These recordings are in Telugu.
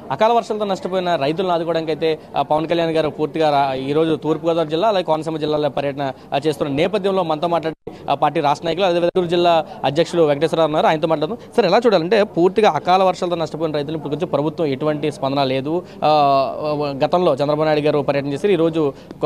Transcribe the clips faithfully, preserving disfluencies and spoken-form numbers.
అకాల వర్షాలతో నష్టపోయిన రైతులను ఆదుకోవడానికి అయితే పవన్ కళ్యాణ్ గారు పూర్తిగా ఈ రోజు తూర్పుగోదావరి జిల్లా అలాగే కోనసీమ జిల్లాలో పర్యటన చేస్తున్న నేపథ్యంలో మనతో మాట్లాడి పార్టీ రాష్ట్ర నాయకులు అదే గుంటూరు జిల్లా అధ్యక్షులు వెంకటేశ్వరరావు ఉన్నారు. ఆయనతో మాట్లాడదాం. సార్, ఎలా చూడాలంటే పూర్తిగా అకాల వర్షాలతో నష్టపోయిన రైతులు ఇప్పుడు కొంచెం ప్రభుత్వం ఎటువంటి స్పందన లేదు. గతంలో చంద్రబాబు నాయుడు గారు పర్యటన చేసి ఈరోజు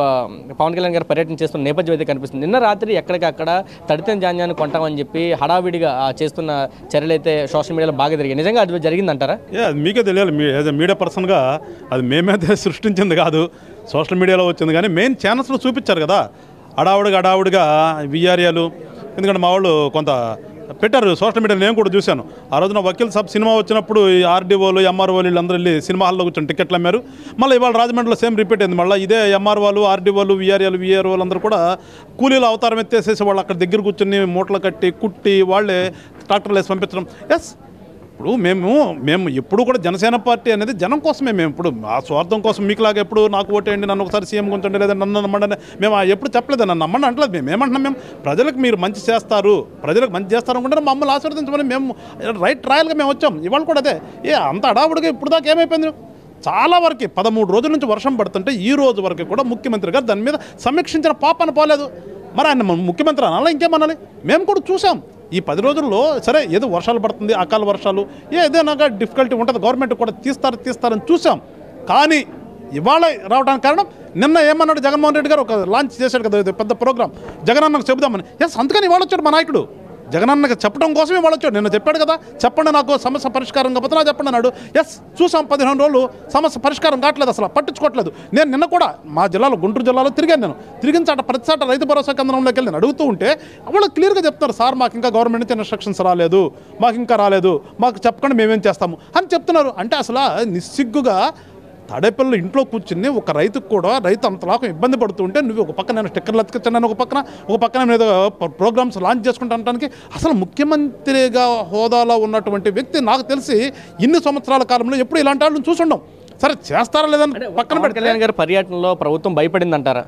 పవన్ కళ్యాణ్ గారు పర్యటన చేస్తున్న నేపథ్యం అయితే కనిపిస్తుంది. నిన్న రాత్రి ఎక్కడికక్కడ తడితెన ధాన్యాన్ని కొంటామని చెప్పి హడావిడిగా చేస్తున్న చర్యలు అయితే సోషల్ మీడియాలో బాగా జరిగాయి. నిజంగా అది జరిగిందంటారా? మీకే తెలియాలి. యాజ్ ఎ మీడియా పర్సన్గా అది మేమైతే సృష్టించింది కాదు, సోషల్ మీడియాలో వచ్చింది. కానీ మెయిన్ ఛానల్స్లో చూపించారు కదా అడావుడిగా అడావుడిగా విఆర్ఏలు. ఎందుకంటే మా వాళ్ళు కొంత పెట్టారు సోషల్ మీడియా, నేను కూడా చూశాను. ఆ రోజున వకీల్ సాబ్ సినిమా వచ్చినప్పుడు ఈ ఆర్డీఓలు ఎంఆర్ఓలు వీళ్ళందరూ వెళ్ళి సినిమా హాల్లో కూర్చొని టికెట్లు అమ్మారు. మళ్ళీ ఇవాళ రాజమండ్రిలో సేమ్ రిపీట్ అయింది. మళ్ళీ ఇదే ఎంఆర్ఓలు ఆర్డీఓలు విఆర్ఏలు విఆర్ఓలు అందరూ కూడా కూలీలు అవతారం ఎత్తేసేసి వాళ్ళు అక్కడ దగ్గర కూర్చొని మూటలు కట్టి కుట్టి వాళ్ళే ట్రాక్టర్లు వేసి పంపించడం. ఎస్, ఇప్పుడు మేము మేము ఎప్పుడు కూడా జనసేన పార్టీ అనేది జనం కోసమే. మేము ఇప్పుడు ఆ స్వార్థం కోసం మీకులాగా ఎప్పుడు నాకు ఓటేయండి, నన్ను ఒకసారి సీఎం కొంచండి, లేదా నన్ను నమ్మండి మేము ఎప్పుడు చెప్పలేదు. నన్ను నమ్మండి అంటలేదు. మేము ఏమంటున్నాం, మేము ప్రజలకు మీరు మంచి చేస్తారు, ప్రజలకు మంచి చేస్తారు అనుకుంటే మమ్మల్ని ఆశీర్వదించమని మేము రైట్ ట్రయల్గా మేము వచ్చాం. ఇవాళ కూడా అదే. ఏ అంత అడావుడిగా ఇప్పుడు దాకా ఏమైపోయింది? చాలా వరకు పదమూడు రోజుల నుంచి వర్షం పడుతుంటే ఈ రోజు వరకు కూడా ముఖ్యమంత్రి గారు దాని మీద సమీక్షించిన పాపన పోలేదు. మరి ఆయన ముఖ్యమంత్రి అనాలా ఇంకేమనాలి? మేము కూడా చూసాం ఈ పది రోజుల్లో. సరే, ఏదో వర్షాలు పడుతుంది, అకాల వర్షాలు, ఏదైనా డిఫికల్టీ ఉంటుంది, గవర్నమెంట్ కూడా తీస్తారు తీస్తారని చూసాం. కానీ ఇవాళ రావడానికి కారణం నిన్న ఏమన్నాడు జగన్మోహన్ రెడ్డి గారు, ఒక లాంచ్ చేశాడు కదా పెద్ద ప్రోగ్రామ్, జగనన్నకు చెబుదామని. ఎస్, అందుకని ఇవాళ వచ్చాడు మా నాయకుడు. జగనన్నకి చెప్పడం కోసమే ఇవాళ వచ్చాడు. నిన్న చెప్పాడు కదా, చెప్పండి నాకు సమస్య పరిష్కారం కాకపోతే నా చెప్పండి అన్నాడు. ఎస్, చూసాం పదిహేను రోజులు సమస్య పరిష్కారం కావట్లేదు, అసలు పట్టించుకోవట్లేదు. నేను నిన్న కూడా మా జిల్లాలో గుంటూరు జిల్లాలో తిరిగాను. నేను తిరిగిన చాట ప్రతి చాట రైతు భరోసా కేంద్రంలోకి వెళ్ళి నేను అడుగుతూ ఉంటే వాళ్ళు క్లియర్గా చెప్తున్నారు, సార్ మాకు ఇంకా గవర్నమెంట్ నుంచి ఇన్స్ట్రక్షన్స్ రాలేదు, మాకు ఇంకా రాలేదు, మాకు చెప్పకుండా మేమేం చేస్తాము అని చెప్తున్నారు. అంటే అసలు నిస్సిగ్గుగా తడేపల్లి ఇంట్లో కూర్చుని ఒక రైతుకు కూడా రైతు అంతలాగా ఇబ్బంది పడుతుంటే నువ్వు ఒక పక్కన నేను స్టిక్కర్లు అతికించాను, ఒక పక్కన ఒక పక్కన నేను ప్రోగ్రామ్స్ లాంచ్ చేసుకుంటానికి. అసలు ముఖ్యమంత్రిగా హోదాలో ఉన్నటువంటి వ్యక్తి నాకు తెలిసి ఇన్ని సంవత్సరాల కాలంలో ఎప్పుడు ఇలాంటి వాళ్ళని చూసుండం. సరే, చేస్తారా లేదని పక్కన పెట్టి కళ్యాణ్ గారి పర్యటనలో ప్రభుత్వం భయపడింది అంటారా?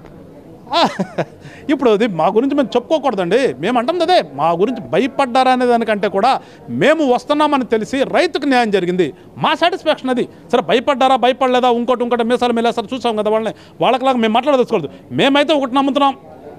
ఇప్పుడు అది మా గురించి మేము చెప్పుకోకూడదండి. మేము అంటాం అదే, మా గురించి భయపడ్డారా అనే దానికంటే కూడా మేము వస్తున్నామని తెలిసి రైతుకు న్యాయం జరిగింది, మా సాటిస్ఫాక్షన్ అది. సరే, భయపడ్డారా భయపడలేదా ఇంకోటి ఇంకోటి మీసాలు మేలేస్తారు చూసాం కదా వాళ్ళని, వాళ్ళకిలాగా మేము మాట్లాడదలుచుకోలేదు. మేమైతే ఒకటి నమ్ముతున్నాం,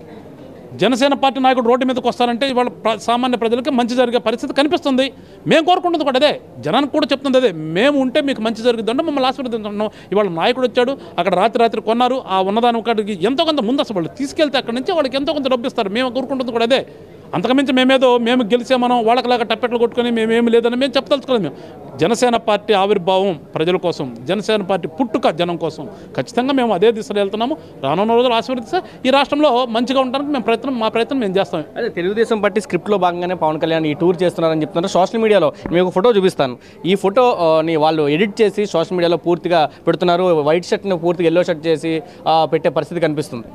జనసేన పార్టీ నాయకుడు రోడ్డు మీదకి వస్తారంటే ఇవాళ సామాన్య ప్రజలకి మంచి జరిగే పరిస్థితి కనిపిస్తుంది. మేము కోరుకుంటుంది కూడా అదే, జనానికి కూడా చెప్తుంది అదే. మేము ఉంటే మీకు మంచి జరుగుతుందంటే మమ్మల్ని ఆశీర్వదించుకుంటున్నాం. ఇవాళ నాయకుడు వచ్చాడు, అక్కడ రాత్రి రాత్రి కొన్నారు, ఆ ఉన్నదాని ఒకటికి ఎంతో కొంత ముందు అసలు వాళ్ళు తీసుకెళ్తే అక్కడి నుంచి వాళ్ళకి ఎంతో కొంత డబ్బు ఇస్తారు. మేము కోరుకుంటుంది కూడా అదే. అంతకుమించి మేమేదో మేము గెలిచే మనం వాళ్ళకిలాగా టప్పెట్లు కొట్టుకొని మేమేమి లేదని మేము చెప్పదలుచుకోలేదు. మేము జనసేన పార్టీ ఆవిర్భావం ప్రజల కోసం, జనసేన పార్టీ పుట్టుక జనం కోసం, ఖచ్చితంగా మేము అదే దిశలో వెళ్తున్నాము. రానున్న రోజులు ఆశీర్వదిస్తే ఈ రాష్ట్రంలో మంచిగా ఉండడానికి మేము ప్రయత్నం మా ప్రయత్నం మేము చేస్తాం. అదే తెలుగుదేశం పార్టీ స్క్రిప్ట్లో భాగంగానే పవన్ కళ్యాణ్ ఈ టూర్ చేస్తున్నారని చెప్తున్నారు. సోషల్ మీడియాలో మీకు ఫోటో చూపిస్తాను. ఈ ఫోటోని వాళ్ళు ఎడిట్ చేసి సోషల్ మీడియాలో పూర్తిగా పెడుతున్నారు. వైట్ షర్ట్ని పూర్తిగా ఎల్లో షర్ట్ చేసి పెట్టే పరిస్థితి కనిపిస్తుంది.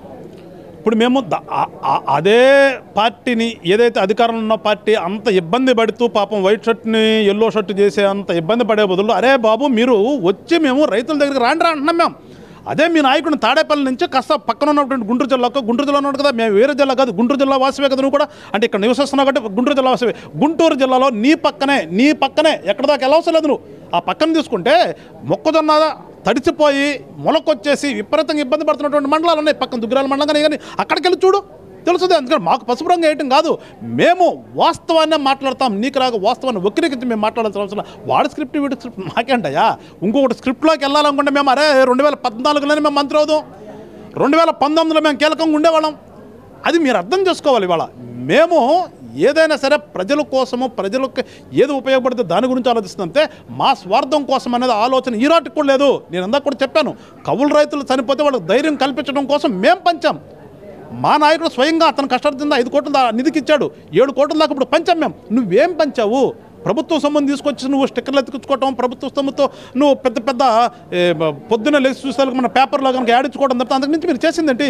ఇప్పుడు మేము అదే పార్టీని, ఏదైతే అధికారంలో ఉన్న పార్టీ అంత ఇబ్బంది పడుతూ పాపం వైట్ షర్ట్ని ఎల్లో షర్ట్ చేసే అంత ఇబ్బంది పడే బదులు, అరే బాబు మీరు వచ్చి మేము రైతుల దగ్గరికి రాండి రా అంటున్నాం. మేము అదే మీ నాయకుడిని తాడేపల్లి నుంచి కాస్త పక్కన ఉన్నటువంటి గుంటూరు జిల్లాకు, గుంటూరు జిల్లా ఉన్నాడు కదా, మేము వేరే జిల్లా కాదు, గుంటూరు జిల్లా వాసవే కదా నువ్వు కూడా, అంటే ఇక్కడ నివసిస్తున్నావు కాబట్టి గుంటూరు జిల్లా వాసవే. గుంటూరు జిల్లాలో నీ పక్కనే నీ పక్కనే ఎక్కడ దాకా వెళ్ళవసరం లేదు. నువ్వు ఆ పక్కన తీసుకుంటే మొక్కజొన్న తడిచిపోయి మొలకొచ్చేసి విపరీతంగా ఇబ్బంది పడుతున్నటువంటి మండలాలు ఉన్నాయి. పక్కన దుగ్గిరాల మండలం కానీ అక్కడికి వెళ్ళి చూడు, తెలుస్తుంది. అందుకని మాకు పసుపు రంగు వేయటం కాదు, మేము వాస్తవాన్నే మాట్లాడతాం. నీకు రాక వాస్తవాన్ని వక్రీకరించి మేము మాట్లాడాల్సిన అవసరం. వాడి స్క్రిప్ట్ వీడి స్క్రిప్ట్ మాకేంటయ్యా? ఇంకొకటి స్క్రిప్ట్లోకి వెళ్ళాలనుకుంటే మేము అరే రెండు వేల పద్నాలుగులోనే మేము మంత్రి అవుదాం, రెండు వేల పంతొమ్మిదిలో మేము కీలకంగా ఉండేవాళ్ళం. అది మీరు అర్థం చేసుకోవాలి. ఇవాళ మేము ఏదైనా సరే ప్రజల కోసము, ప్రజలకు ఏది ఉపయోగపడితే దాని గురించి ఆలోచిస్తుందంటే మా స్వార్థం కోసం అనేది ఆలోచన ఈ రాటికి కూడా లేదు. నేను అందాక కూడా చెప్పాను, కౌలు రైతులు చనిపోతే వాళ్ళకి ధైర్యం కల్పించడం కోసం మేము పంచాం. మా నాయకుడు స్వయంగా అతను కష్టార్జిత ఐదు కోట్ల నిధికి ఇచ్చాడు, ఏడు కోట్ల దాకా ఇప్పుడు పంచాం మేము. నువ్వేం పంచావు? ప్రభుత్వ సొమ్మును తీసుకొచ్చి నువ్వు స్టిక్కర్లు ఎత్తుకొచ్చుకోవటం, ప్రభుత్వ సొమ్ముతో నువ్వు పెద్ద పెద్ద పొద్దున్న లేచి చూసేందుకు మన పేపర్లో కనుక యాడించుకోవడం తప్ప అంతకు మించి మీరు చేసిందేంటి?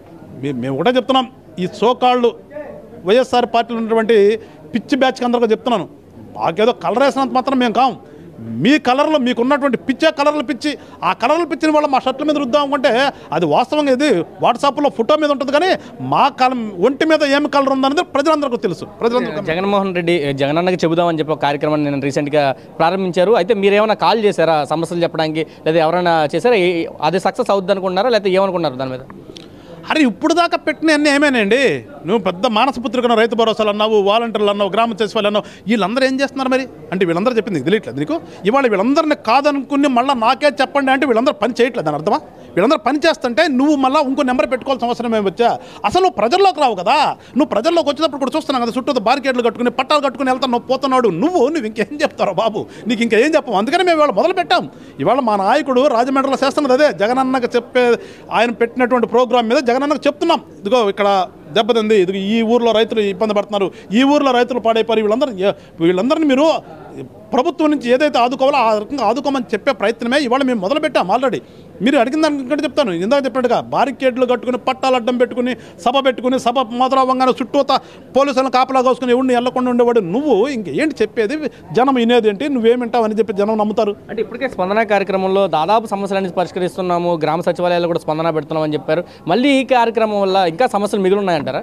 మేము కూడా చెప్తున్నాం, ఈ సోకాళ్ళు వైఎస్ఆర్ పార్టీలో ఉన్నటువంటి పిచ్చి బ్యాచ్కి అందరికీ చెప్తున్నాను, మాకేదో కలర్ వేసినంత మాత్రం మేము కాం. మీ కలర్లో మీకు ఉన్నటువంటి పిచ్చే కలర్లు పిచ్చి ఆ కలర్లు పిచ్చిన వల్ల మా షర్ట్ల మీద రుద్దాం అనుకుంటే అది వాస్తవంగా ఇది వాట్సాప్లో ఫోటో మీద ఉంటుంది కానీ మా కలం ఒంటి మీద ఏమి కలర్ ఉందనేది ప్రజలందరికీ తెలుసు. ప్రజలందరూ జగన్మోహన్ రెడ్డి జగనన్నకి చెబుదామని చెప్పి ఒక కార్యక్రమాన్ని నేను రీసెంట్గా ప్రారంభించారు. అయితే మీరు ఏమైనా కాల్ చేశారా సమస్యలు చెప్పడానికి, లేదా ఎవరైనా చేశారా? అది సక్సెస్ అవుద్ది అనుకుంటున్నారా, లేకపోతే ఏమనుకున్నారు దాని మీద? అరే ఇప్పుడు దాకా పెట్టిన అన్నీ ఏమేనండి? నువ్వు పెద్ద మానసపుత్రికను రైతు భరోసాలు అన్నావు, వాలంటీర్లు అన్నావు, గ్రామ సచివాలయం అన్నావు. వీళ్ళందరూ ఏం చేస్తున్నారు మరి? అంటే వీళ్ళందరూ చెప్పింది తెలియట్లేదు నీకు? ఇవాళ వీళ్ళందరినీ కాదనుకుని మళ్ళీ నాకే చెప్పండి అంటే వీళ్ళందరూ పని చేయట్లేదు అని అర్థమా? వీళ్ళందరూ పని చేస్తుంటే నువ్వు మళ్ళీ ఇంకో నెంబర్ పెట్టుకోవాల్సిన అవసరం ఏమి వచ్చా? అసలు నువ్వు ప్రజల్లోకి రావు కదా. నువ్వు ప్రజల్లోకి వచ్చినప్పుడు కూడా చూస్తున్నావు కదా, చుట్టూ బారికేట్లు కట్టుకుని పట్టాలు కట్టుకుని వెళ్తాను, నువ్వు పోతున్నాడు. నువ్వు నువ్వు ఇంకేం చెప్తారో బాబు, నీకు ఇంకేం చెప్పాము. అందుకని మేము ఇవాళ మొదలు పెట్టాం. ఇవాళ మా నాయకుడు రాజమండ్రిలో చేస్తున్నది అదే, జగనన్నకు చెప్పే ఆయన పెట్టినటువంటి ప్రోగ్రామ్ మీద జగనన్నకు చెప్తున్నాం. ఇదిగో ఇక్కడ దెబ్బతింది, ఇది ఈ ఊర్లో రైతులు ఇబ్బంది పడుతున్నారు, ఈ ఊర్లో రైతులు పాడైపోయి వీళ్ళందరూ వీళ్ళందరినీ మీరు ప్రభుత్వం నుంచి ఏదైతే ఆదుకోవాలో ఆ రకంగా ఆదుకోమని చెప్పే ప్రయత్నమే ఇవాళ మేము మొదలుపెట్టాం ఆల్రెడీ. మీరు అడిగిన దానికంటే చెప్తాను, ఇందాక చెప్పినట్టుగా బారికేడ్లు కట్టుకుని పట్టాలు అడ్డం పెట్టుకుని సభ పెట్టుకుని సభ మొదలవ్వగానే చుట్టూత పోలీసులను కాపలా కోసుకుని ఎవరిని వెళ్ళకుండా ఉండేవాడు నువ్వు. ఇంకేంటి చెప్పేది? జనం వినేది ఏంటి? నువ్వేమింటావు అని చెప్పి జనం నమ్ముతారు. అంటే ఇప్పటికే స్పందన కార్యక్రమంలో దాదాపు సమస్యలన్నీ పరిష్కరిస్తున్నాము, గ్రామ సచివాలయాలు కూడా స్పందన పెడుతున్నామని చెప్పారు. మళ్ళీ ఈ కార్యక్రమం వల్ల ఇంకా సమస్యలు మిగిలి ఉన్నాయంటారా?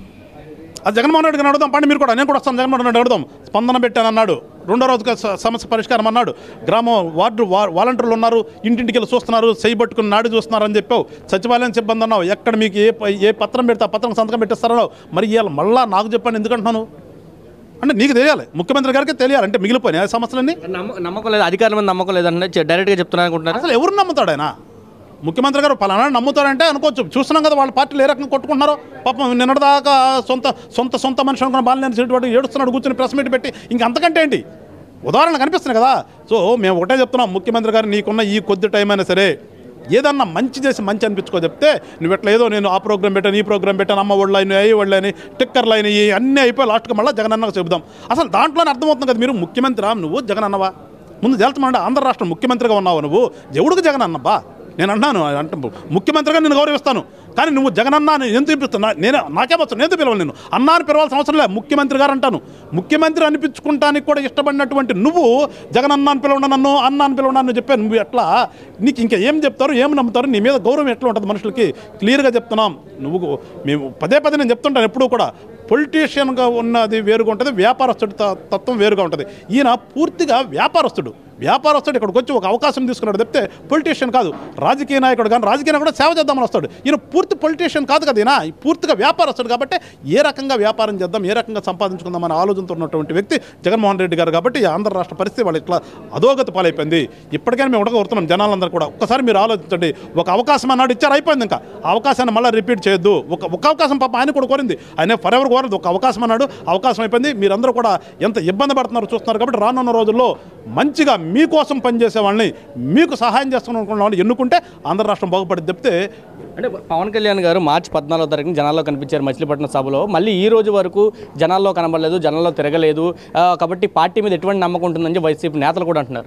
అది జగన్మోహన్ రెడ్డిని అడుగుదాం పండి, మీరు కూడా. నేను కూడా వస్తాను, జగన్మోహన్ రెడ్డి అడుగుదాం. స్పందన పెట్టానన్నాడు, రెండో రోజుగా సమస్య పరిష్కారం అన్నాడు. గ్రామం వార్డు వాలంటీర్లు ఉన్నారు, ఇంటింటికి వెళ్ళి చూస్తున్నారు, చేయబట్టుకుని నాడు చూస్తున్నారు అని చెప్పావు. సచివాలయం సిబ్బంది అన్నావు, ఎక్కడ మీకు ఏ ఏ పత్రం పెడితే ఆ పత్రం సంతకం పెట్టిస్తారన్నావు. మరి ఇవాళ మళ్ళీ నాకు చెప్పాను ఎందుకంటున్నాను అంటే నీకు తెలియాలి, ముఖ్యమంత్రి గారికి తెలియాలి. అంటే మిగిలిపోయినాయి సమస్యలన్నీ. నమ్మకం లేదు, అధికారుల మీద నమ్మకం లేదంటే డైరెక్ట్గా చెప్తున్నా అనుకుంటున్నారు. అసలు ఎవరు నమ్ముతాడు ఆయన? ముఖ్యమంత్రి గారు పలానా నమ్ముతారంటే అనుకోవచ్చు. చూస్తున్నాం కదా వాళ్ళ పార్టీలు ఏ రకంగా కొట్టుకుంటున్నారో. పాపం నిన్నటిదాకా సొంత సొంత సొంత మనిషి అనుకున్న బాలినేని సీటు ఏడుస్తున్నాడు కూర్చొని ప్రెస్ మీట్ పెట్టి. ఇంక అంతకంటే ఏంటి ఉదాహరణ కనిపిస్తున్నాయి కదా. సో మేము ఒకటే చెప్తున్నాం, ముఖ్యమంత్రి గారు నీకున్న ఈ కొద్ది టైం అయినా సరే ఏదన్నా మంచి చేసి మంచి అనిపించుకో చెప్తే, నువ్వు ఎట్లా ఏదో నేను ఆ ప్రోగ్రామ్ పెట్టాను, ఈ ప్రోగ్రామ్ పెట్టాను, అమ్మ ఒళ్ళు అయినాయి, అయ్యి ఒళ్ళు అయినాయి, టిక్కర్లు అయినాయి, అన్నీ అయిపోయి లాస్ట్కి మళ్ళీ జగనన్నకు చెబుదాం. అసలు దాంట్లోనే అర్థమవుతుంది కదా, మీరు ముఖ్యమంత్రి నువ్వు జగన్ అన్నవా? ముందు తెలుస్తామంటే ఆంధ్ర రాష్ట్రం ముఖ్యమంత్రిగా ఉన్నావు నువ్వు, ఎవడికి జగన్ అన్నబ్బా? నేను అంటున్నాను అంటే ముఖ్యమంత్రిగా నేను గౌరవిస్తాను, కానీ నువ్వు జగనన్న అని ఎందుకు పిలుస్తున్నా? నేను నాకేమొచ్చు, నేను పిలవాలి, నేను అన్నా అని పిలవాల్సిన అవసరం లేదు, ముఖ్యమంత్రి గారు అంటాను. ముఖ్యమంత్రి అనిపించుకుంటానికి కూడా ఇష్టపడినటువంటి నువ్వు జగనన్న అని పిలవడం, నన్ను అన్న అని పిలవడం అని చెప్పాను. నువ్వు ఎట్లా, నీకు ఇంకా ఏం చెప్తారు, ఏం నమ్ముతారు? నీ మీద గౌరవం ఎట్లా ఉంటుంది మనుషులకి? క్లియర్గా చెప్తున్నాం. నువ్వు మేము పదే పదే నేను చెప్తుంటాను ఎప్పుడూ కూడా, పొలిటీషియన్గా ఉన్నది వేరుగా ఉంటుంది, వ్యాపారస్తుడి తత్వం వేరుగా ఉంటుంది. ఈయన పూర్తిగా వ్యాపారస్తుడు. వ్యాపారస్తుడు ఇక్కడికి వచ్చి ఒక అవకాశం తీసుకున్నాడు తప్పితే పొలిటీషియన్ కాదు. రాజకీయ నాయకుడు కానీ రాజకీయ నాయకుడు సేవ చేద్దామని వస్తాడు. ఈయన పూర్తి పొలిటీషియన్ కాదు కదా, ఈయన పూర్తిగా వ్యాపారస్తుడు. కాబట్టి ఏ రకంగా వ్యాపారం చేద్దాం, ఏ రకంగా సంపాదించుకుందాం అనే ఆలోచనతో ఉన్నటువంటి వ్యక్తి జగన్మోహన్ రెడ్డి గారు. కాబట్టి ఆంధ్ర రాష్ట్ర పరిస్థితి వాళ్ళు ఇట్లా అధోగతి పాలైపోయింది. ఇప్పటికైనా మేము ఉడకగొడుతున్నాం జనాలందరూ కూడా. ఒక్కసారి మీరు ఆలోచించండి, ఒక అవకాశం అన్నాడు ఇచ్చారు, అయిపోయింది. ఇంకా ఆ అవకాశాన్ని మళ్ళీ రిపీట్ చేయొద్దు. ఒక ఒక అవకాశం పాప ఆయన కూడా కోరింది, ఆయన ఫర్ ఎవర్ కోరదు. ఒక అవకాశం అన్నాడు, అవకాశం అయిపోయింది. మీరందరూ కూడా ఎంత ఇబ్బంది పడుతున్నారో చూస్తున్నారు. కాబట్టి రానున్న రోజుల్లో మంచిగా మీకోసం పనిచేసే వాళ్ళని, మీకు సహాయం చేస్తున్న వాళ్ళని ఎన్నుకుంటే ఆంధ్ర రాష్ట్రం బాగుపడింది తప్పితే. అంటే పవన్ కళ్యాణ్ గారు మార్చి పద్నాలుగో తారీఖున జనాల్లో కనిపించారు మచిలీపట్నం సభలో. మళ్ళీ ఈ రోజు వరకు జనాల్లో కనబడలేదు, జనాల్లో తిరగలేదు. కాబట్టి పార్టీ మీద ఎటువంటి నమ్మకం ఉంటుందని వైసీపీ నేతలు కూడా అంటున్నారు.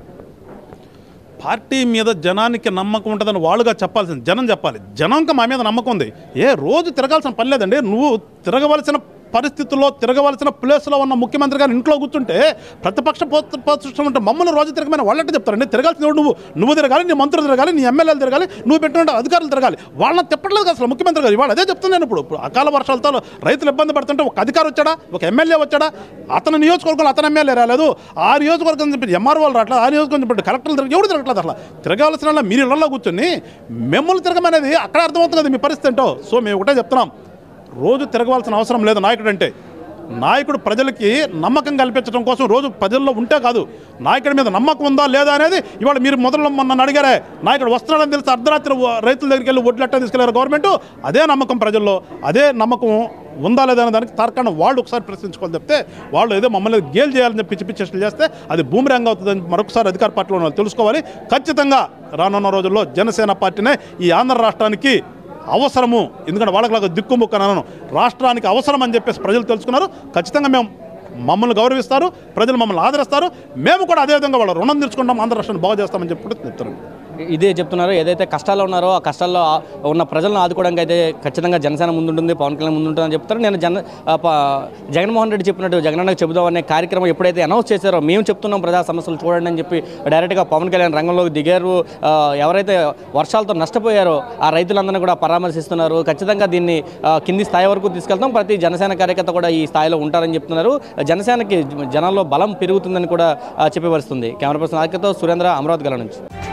పార్టీ మీద జనానికి నమ్మకం ఉంటుందని వాళ్ళుగా చెప్పాల్సింది జనం చెప్పాలి. జనంకి మా మీద నమ్మకం ఉంది. ఏ రోజు తిరగాల్సిన పని లేదండి. నువ్వు తిరగవలసిన పరిస్థితుల్లో, తిరగవలసిన ప్లేస్లో ఉన్న ముఖ్యమంత్రి గారు ఇంట్లో కూర్చుంటే ప్రతిపక్ష పోషిష్టం అంటే మమ్మల్ని రోజు తిరగమని వాళ్ళంటే చెప్తారండి. తిరగాల్సిన నువ్వు నువ్వు తిరగాలి, నీ మంత్రులు తిరగాలి, నీ ఎమ్మెల్యేలు తిరగాలి, నువ్వు పెట్టిన అధికారులు తిరగాలి. వాళ్ళని తిప్పట్లేదు అసలు ముఖ్యమంత్రి గారు. ఇవాళ అదే చెప్తున్నాను. ఇప్పుడు అకాల వర్షాలతో రైతులు ఇబ్బంది పడుతుంటే ఒక అధికారి వచ్చాడా, ఒక ఎమ్మెల్యే వచ్చాడా? అతని నియోజకవర్గంలో అతని ఎమ్మెల్యే రాలేదు, ఆ నియోజకవర్గం చెప్పి ఎంఆర్ఓలు రావట్లేదు, ఆ నియోజకవర్గం చెప్పి కలెక్టర్లు తిరగ ఎవరు తిరగట్లేదు. అసలు తిరగాల్సిన మీరు ఇళ్లలో కూర్చొని మిమ్మల్ని తిరగమనేది అక్కడ అర్థమవుతుంది కదా మీ పరిస్థితి ఏంటో. సో మేము ఒకటే చెప్తున్నాం, రోజు తిరగవలసిన అవసరం లేదు నాయకుడు అంటే. నాయకుడు ప్రజలకి నమ్మకం కల్పించడం కోసం రోజు ప్రజల్లో ఉంటే కాదు, నాయకుడి మీద నమ్మకం ఉందా లేదా అనేది ఇవాళ మీరు మొదలు నన్ను అడిగారే. నాయకుడు వస్తున్నాడని తెలిసి అర్ధరాత్రి రైతుల దగ్గరికి వెళ్ళి ఒడ్లెట్టా తీసుకెళ్లారు గవర్నమెంట్. అదే నమ్మకం ప్రజల్లో, అదే నమ్మకం ఉందా లేదా అనే దానికి తార్కాణం వాళ్ళు ఒకసారి ప్రశ్నించుకోవాలి చెప్తే, వాళ్ళు ఏదో మమ్మల్ని గేల్ చేయాలని చెప్పి పిచ్చి పిచ్చి చేస్తే అది బూమరాంగ్ అవుతుందని మరొకసారి అధికార పార్టీలో వాళ్ళు తెలుసుకోవాలి. ఖచ్చితంగా రానున్న రోజుల్లో జనసేన పార్టీనే ఈ ఆంధ్ర రాష్ట్రానికి అవసరము. ఎందుకంటే వాళ్ళకి దిక్కుముక్కనను రాష్ట్రానికి అవసరం అని చెప్పేసి ప్రజలు తెలుసుకున్నారు. ఖచ్చితంగా మేము మమ్మల్ని గౌరవిస్తారు, ప్రజలు మమ్మల్ని ఆదరిస్తారు. మేము కూడా అదేవిధంగా వాళ్ళ రుణం తీర్చుకుంటాం, ఆంధ్ర రాష్ట్రాన్ని బాగు చేస్తామని చెప్పి చెప్తారు. ఇదే చెప్తున్నారు, ఏదైతే కష్టాల్లో ఉన్నారో ఆ కష్టాల్లో ఆ- ఉన్న ప్రజలను ఆదుకోవడానికి అయితే ఖచ్చితంగా జనసేన ముందుంటుంది, పవన్ కళ్యాణ్ ముందుంటుందని చెప్తారు. నేను జన ఆ, ప- జగన్మోహన్ రెడ్డి చెప్పినట్టు జగనన్నకు చెబుదాం అనే కార్యక్రమం ఎప్పుడైతే అనౌన్స్ చేశారో, మేము చెప్తున్నాం ప్రజా సమస్యలు చూడండి అని చెప్పి డైరెక్ట్గా పవన్ కళ్యాణ్ రంగంలోకి దిగారు. ఆ, ఎవరైతే వర్షాలతో నష్టపోయారో ఆ రైతులందరినీ కూడా పరామర్శిస్తున్నారు. ఖచ్చితంగా దీన్ని ఆ, కింది స్థాయి వరకు తీసుకెళ్తాం, ప్రతి జనసేన కార్యకర్త కూడా ఈ స్థాయిలో ఉంటారని చెప్తున్నారు. జనసేనకి జనాల్లో బలం పెరుగుతుందని కూడా ఆ, చెప్పి వస్తుంది. కెమెరా పర్సన్ ఆర్కేతో సురేంద్ర, అమరావతి గల నుంచి.